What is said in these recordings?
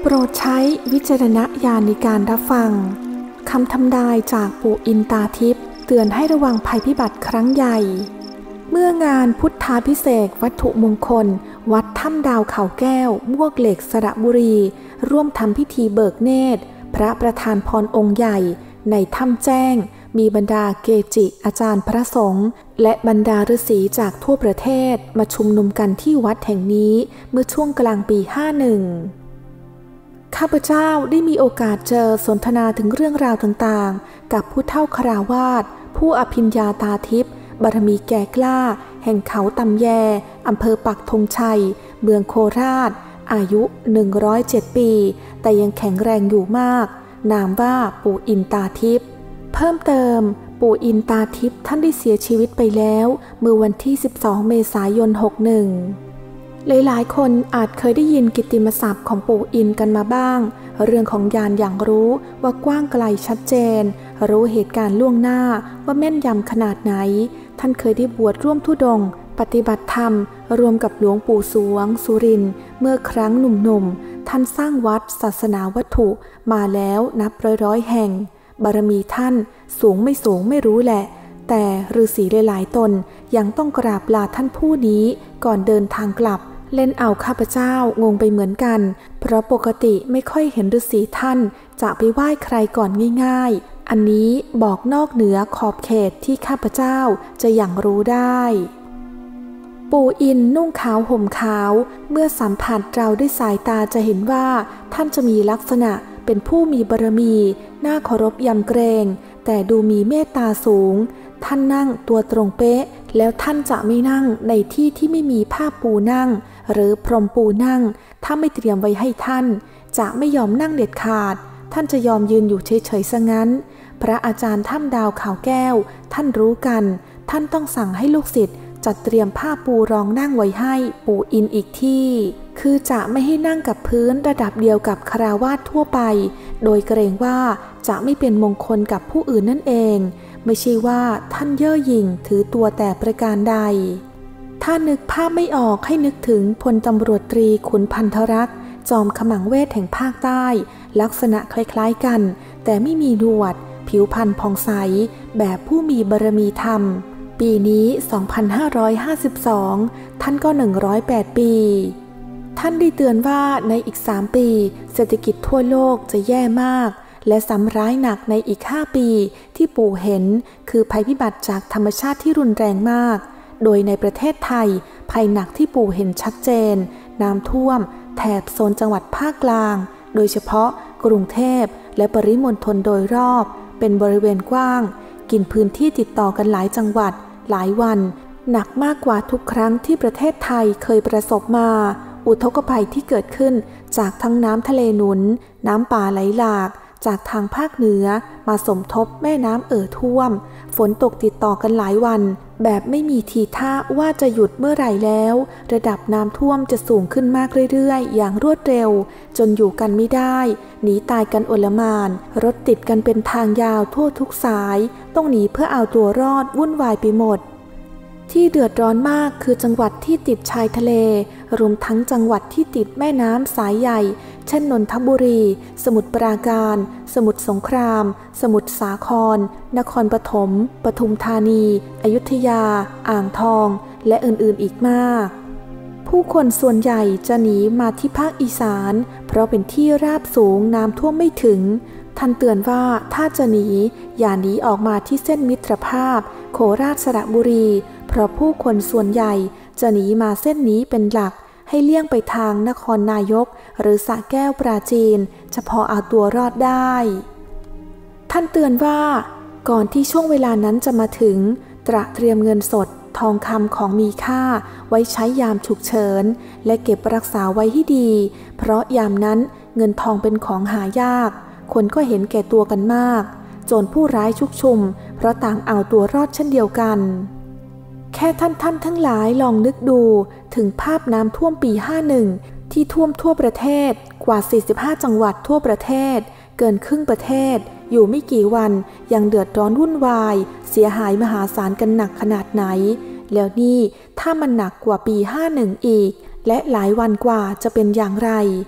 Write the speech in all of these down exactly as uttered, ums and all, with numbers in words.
รดใช้วิจารณญาณในการรับฟังคำทำนายจากปู่อินตาทิพย์เตือนให้ระวังภัยพิบัติครั้งใหญ่เมื่องานพุทธาภิเษกวัตถุมงคลวัดถ้ำดาวเขาแก้วมวกเหล็กสระบุรีร่วมทำพิธีเบิกเนตรพระประธานพรองค์ใหญ่ในถ้ำแจ้งมีบรรดาเกจิอาจารย์พระสงฆ์และบรรดาฤาษีจากทั่วประเทศมาชุมนุมกันที่วัดแห่งนี้เมื่อช่วงกลางปีห้าสิบข้าพเจ้าได้มีโอกาสเจอสนทนาถึงเรื่องราวต่างๆกับผู้เฒ่าคราวาสผู้อภิญญาตาทิพย์บารมีแก่กล้าแห่งเขาตำแยอำเภอปักธงชัยเมืองโคราชอายุหนึ่งร้อยเจ็ดปีแต่ยังแข็งแรงอยู่มากนามว่าปู่อินตาทิพย์เพิ่มเติมปู่อินตาทิพย์ท่านได้เสียชีวิตไปแล้วเมื่อวันที่สิบสองเมษายนหกสิบเอ็ดหลายๆคนอาจเคยได้ยินกิตติมศัพท์ของปู่อินกันมาบ้างเรื่องของญาณอย่างรู้ว่ากว้างไกลชัดเจนรู้เหตุการณ์ล่วงหน้าว่าแม่นยำขนาดไหนท่านเคยได้บวชร่วมธุดงค์ปฏิบัติธรรมรวมกับหลวงปู่สวงสุรินทร์เมื่อครั้งหนุ่มๆท่านสร้างวัดศาสนาวัตถุมาแล้วนับร้อยๆแห่งบารมีท่านสูงไม่สูงไม่รู้แหละแต่ฤาษีหลายๆตนยังต้องกราบลาท่านผู้นี้ก่อนเดินทางกลับเล่นเอาข้าพเจ้างงไปเหมือนกันเพราะปกติไม่ค่อยเห็นฤาษีท่านจะไปไหว้ใครก่อนง่ายๆอันนี้บอกนอกเหนือขอบเขตที่ข้าพเจ้าจะอย่างรู้ได้ปู่อินนุ่งขาวห่มขาวเมื่อสัมผัสเราด้วยสายตาจะเห็นว่าท่านจะมีลักษณะเป็นผู้มีบารมีน่าเคารพยำเกรงแต่ดูมีเมตตาสูงท่านนั่งตัวตรงเป๊ะแล้วท่านจะไม่นั่งในที่ที่ไม่มีผ้าปูนั่งหรือพรมปูนั่งถ้าไม่เตรียมไว้ให้ท่านจะไม่ยอมนั่งเด็ดขาดท่านจะยอมยืนอยู่เฉยๆซะงั้นพระอาจารย์ถ้ำดาวเขาแก้วท่านรู้กันท่านต้องสั่งให้ลูกศิษย์จัดเตรียมผ้าปูรองนั่งไว้ให้ปู่อินอีกที่คือจะไม่ให้นั่งกับพื้นระดับเดียวกับคฤหัสถ์ทั่วไปโดยเกรงว่าจะไม่เป็นมงคลกับผู้อื่นนั่นเองไม่ใช่ว่าท่านเย่อหยิ่งถือตัวแต่ประการใดถ้านึกภาพไม่ออกให้นึกถึงพลตำรวจตรีขุนพันธรักษ์จอมขมังเวทแห่งภาคใต้ลักษณะคล้ายๆกันแต่ไม่มีหนวดผิวพรรณผ่องใสแบบผู้มีบารมีธรรมปีนี้สองพันห้าร้อยห้าสิบสองท่านก็หนึ่งร้อยแปดปีท่านได้เตือนว่าในอีกสามปีเศรษฐกิจทั่วโลกจะแย่มากและซ้ำร้ายหนักในอีกห้าปีที่ปู่เห็นคือภัยพิบัติจากธรรมชาติที่รุนแรงมากโดยในประเทศไทยภัยหนักที่ปู่เห็นชัดเจนน้ำท่วมแถบโซนจังหวัดภาคกลางโดยเฉพาะกรุงเทพและปริมณฑลโดยรอบเป็นบริเวณกว้างกินพื้นที่ติดต่อกันหลายจังหวัดหลายวันหนักมากกว่าทุกครั้งที่ประเทศไทยเคยประสบมาอุทกภัยที่เกิดขึ้นจากทั้งน้ำทะเลหนุนน้ำป่าไหลหลากจากทางภาคเหนือมาสมทบแม่น้ำเอ่อท่วมฝนตกติดต่อกันหลายวันแบบไม่มีทีท่าว่าจะหยุดเมื่อไหร่แล้วระดับน้ำท่วมจะสูงขึ้นมากเรื่อยๆอย่างรวดเร็วจนอยู่กันไม่ได้หนีตายกันโอลหม่านรถติดกันเป็นทางยาวทั่วทุกสายต้องหนีเพื่อเอาตัวรอดวุ่นวายไปหมดที่เดือดร้อนมากคือจังหวัดที่ติดชายทะเลรวมทั้งจังหวัดที่ติดแม่น้ำสายใหญ่เช่นนนทบุรีสมุทรปราการสมุทรสงครามสมุทรสาครนครปฐมปทุมธานีอยุธยาอ่างทองและอื่นๆอีกมากผู้คนส่วนใหญ่จะหนีมาที่ภาคอีสานเพราะเป็นที่ราบสูงน้ำท่วมไม่ถึงท่านเตือนว่าถ้าจะหนีอย่าหนีออกมาที่เส้นมิตรภาพโคราชสระบุรีเพราะผู้คนส่วนใหญ่จะหนีมาเส้นนี้เป็นหลักให้เลี่ยงไปทางนครนายกหรือสระแก้วปราจีนเฉพาะเอาตัวรอดได้ท่านเตือนว่าก่อนที่ช่วงเวลานั้นจะมาถึงตระเตรียมเงินสดทองคำของมีค่าไว้ใช้ยามฉุกเฉินและเก็บรักษาไว้ให้ดีเพราะยามนั้นเงินทองเป็นของหายากคนก็เห็นแก่ตัวกันมากโจรผู้ร้ายชุกชุมเพราะต่างเอาตัวรอดเช่นเดียวกันแค่ท่านท่านทั้งหลายลองนึกดูถึงภาพน้ำท่วมปีห้าสิบที่ท่วมทั่วประเทศกว่าสี่สิบห้าจังหวัดทั่วประเทศเกินครึ่งประเทศอยู่ไม่กี่วันยังเดือดร้อนวุ่นวายเสียหายมหาศาลกันหนักขนาดไหนแล้วนี่ถ้ามันหนักกว่าปีห้าสิบอีกและหลายวันกว่าจะเป็นอย่างไร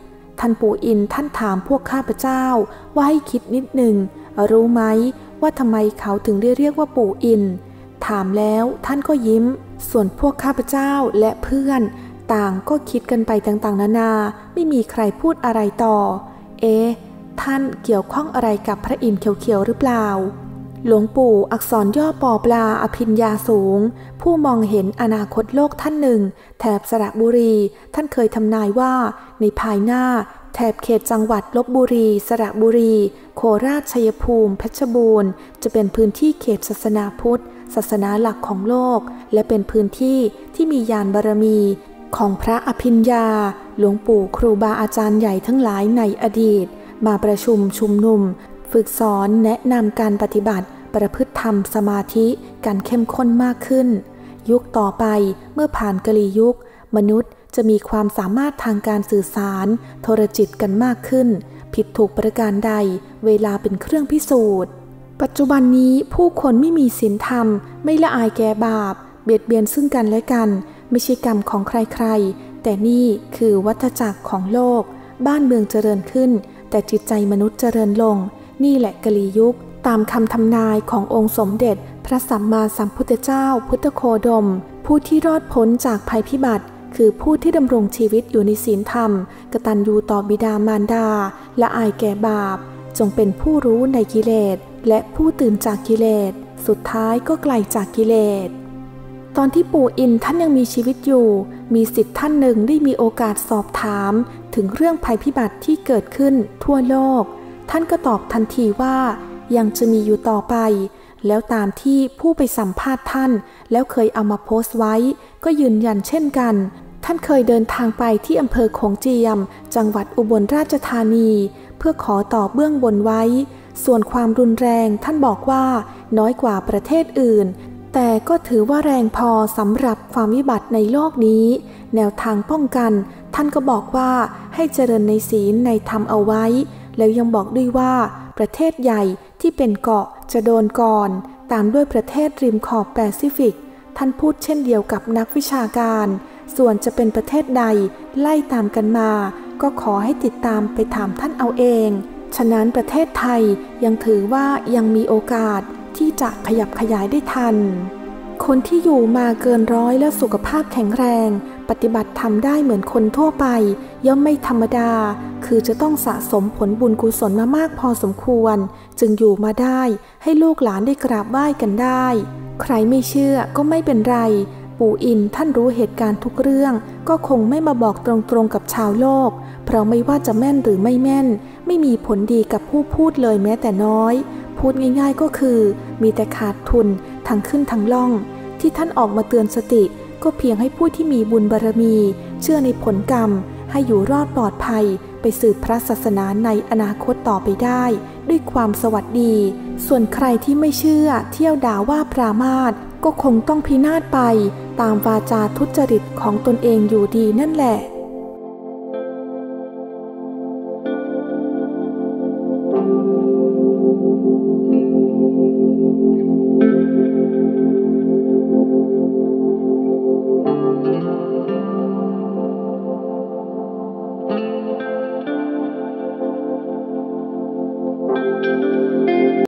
ท่านปู่อินท่านถามพวกข้าพเจ้าว่าให้คิดนิดหนึ่งรู้ไหมว่าทำไมเขาถึงได้เรียกว่าปู่อินถามแล้วท่านก็ยิ้มส่วนพวกข้าพเจ้าและเพื่อนต่างก็คิดกันไปต่างๆนานาไม่มีใครพูดอะไรต่อเอ๊ะท่านเกี่ยวข้องอะไรกับพระอินทร์เขียวๆหรือเปล่าหลวงปู่อักษรย่อปอปลาอภิญญาสูงผู้มองเห็นอนาคตโลกท่านหนึ่งแถบสระบุรีท่านเคยทำนายว่าในภายหน้าแถบเขตจังหวัดลพบุรีสระบุรีโคราชชัยภูมิเพชรบูรณ์จะเป็นพื้นที่เขตศาสนาพุทธศาสนาหลักของโลกและเป็นพื้นที่ที่มีญาณบารมีของพระอภิญญาหลวงปู่ครูบาอาจารย์ใหญ่ทั้งหลายในอดีตมาประชุมชุมนุมฝึกสอนแนะนำการปฏิบัติประพฤติธรรมสมาธิการเข้มข้นมากขึ้นยุคต่อไปเมื่อผ่านกลียุคมนุษย์จะมีความสามารถทางการสื่อสารโทรจิตกันมากขึ้นผิดถูกประการใดเวลาเป็นเครื่องพิสูจน์ปัจจุบันนี้ผู้คนไม่มีศีลธรรมไม่ละอายแก่บาปเบียดเบียนซึ่งกันและกันไม่ใช่กรรมของใครๆแต่นี่คือวัฏจักรของโลกบ้านเมืองเจริญขึ้นแต่จิตใจมนุษย์เจริญลงนี่แหละกลียุคตามคำทำนายขององค์สมเด็จพระสัมมาสัมพุทธเจ้าพุทธโคดมผู้ที่รอดพ้นจากภัยพิบัติคือผู้ที่ดำรงชีวิตอยู่ในศีลธรรมกตัญญูต่อบิดามารดาละอายแก่บาปจงเป็นผู้รู้ในกิเลสและผู้ตื่นจากกิเลสสุดท้ายก็ไกลจากกิเลสตอนที่ปู่อินท่านยังมีชีวิตอยู่มีศิษย์ท่านหนึ่งได้มีโอกาสสอบถามถึงเรื่องภัยพิบัติที่เกิดขึ้นทั่วโลกท่านก็ตอบทันทีว่ายังจะมีอยู่ต่อไปแล้วตามที่ผู้ไปสัมภาษณ์ท่านแล้วเคยเอามาโพสต์ไว้ก็ยืนยันเช่นกันท่านเคยเดินทางไปที่อำเภอโขงเจียมจังหวัดอุบลราชธานีเพื่อขอต่อเบื้องบนไว้ส่วนความรุนแรงท่านบอกว่าน้อยกว่าประเทศอื่นแต่ก็ถือว่าแรงพอสำหรับความวิบัติในโลกนี้แนวทางป้องกันท่านก็บอกว่าให้เจริญในศีลในธรรมเอาไว้แล้วยังบอกด้วยว่าประเทศใหญ่ที่เป็นเกาะจะโดนก่อนตามด้วยประเทศริมขอบแปซิฟิกท่านพูดเช่นเดียวกับนักวิชาการส่วนจะเป็นประเทศใดไล่ตามกันมาก็ขอให้ติดตามไปถามท่านเอาเองฉะนั้นประเทศไทยยังถือว่ายังมีโอกาสที่จะขยับขยายได้ทันคนที่อยู่มาเกินร้อยและสุขภาพแข็งแรงปฏิบัติทำได้เหมือนคนทั่วไปย่อมไม่ธรรมดาคือจะต้องสะสมผลบุญกุศลมามากพอสมควรจึงอยู่มาได้ให้ลูกหลานได้กราบไหว้กันได้ใครไม่เชื่อก็ไม่เป็นไรปู่อินท่านรู้เหตุการณ์ทุกเรื่องก็คงไม่มาบอกตรงๆกับชาวโลกเพราะไม่ว่าจะแม่นหรือไม่แม่นไม่มีผลดีกับผู้พูดเลยแม้แต่น้อยพูดง่ายๆก็คือมีแต่ขาดทุนทั้งขึ้นทั้งล่องที่ท่านออกมาเตือนสติก็เพียงให้ผู้ที่มีบุญบารมีเชื่อในผลกรรมให้อยู่รอดปลอดภัยไปสืบพระศาสนาในอนาคตต่อไปได้ด้วยความสวัสดีส่วนใครที่ไม่เชื่อเที่ยวด่าว่าปรามาสก็คงต้องพินาศไปตามวาจาทุจริตของตนเองอยู่ดีนั่นแหละ